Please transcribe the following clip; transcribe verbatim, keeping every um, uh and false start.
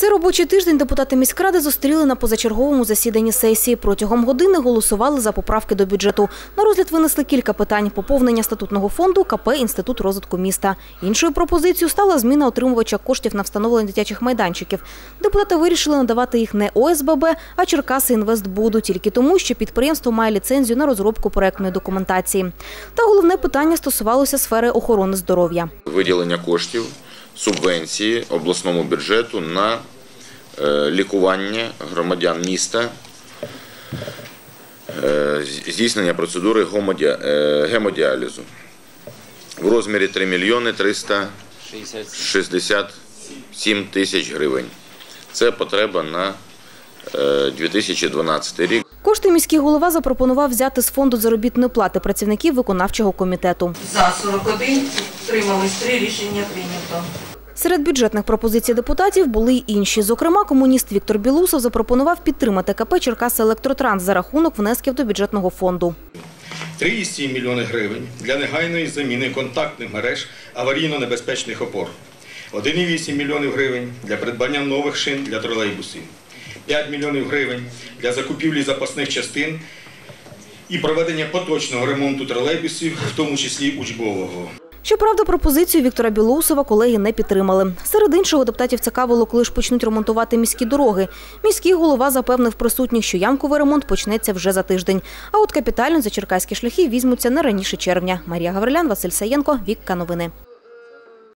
Цей робочий тиждень депутати міськради зустріли на позачерговому засіданні сесії. Протягом години голосували за поправки до бюджету. На розгляд винесли кілька питань – поповнення статутного фонду, КП «Інститут розвитку міста». Іншою пропозицією стала зміна отримувача коштів на встановлення дитячих майданчиків. Депутати вирішили надавати їх не О С Б Б, а Черкасиінвестбуду, тільки тому, що підприємство має ліцензію на розробку проектної документації. Та головне питання стосувалося сфери охорони здоров'я. Виділення коштів, субвенції обласному бюджету на лікування громадян міста, здійснення процедури гемодіалізу в розмірі три мільйони триста шістдесят сім тисяч гривень. Це потреба на дві тисячі дванадцятий рік. Кошти міський голова запропонував взяти з фонду заробітної плати працівників виконавчого комітету. За сорок один, утримались три, рішення прийнято. Серед бюджетних пропозицій депутатів були й інші. Зокрема, комуніст Віктор Білусов запропонував підтримати КП «Черкасиелектротранс» за рахунок внесків до бюджетного фонду. три цілих сім мільйони гривень для негайної заміни контактних мереж аварійно-небезпечних опор. один цілих вісім мільйонів гривень для придбання нових шин для тролейбусів. п'ять мільйонів гривень для закупівлі запасних частин і проведення поточного ремонту тролейбусів, в тому числі учбового. Щоправда, пропозицію Віктора Білоусова колеги не підтримали. Серед іншого, депутатів цікавило, коли ж почнуть ремонтувати міські дороги. Міський голова запевнив присутніх, що ямковий ремонт почнеться вже за тиждень. А от капітально за черкаські шляхи візьмуться не раніше червня. Марія Гаврилян, Василь Саєнко, Вікка Новини.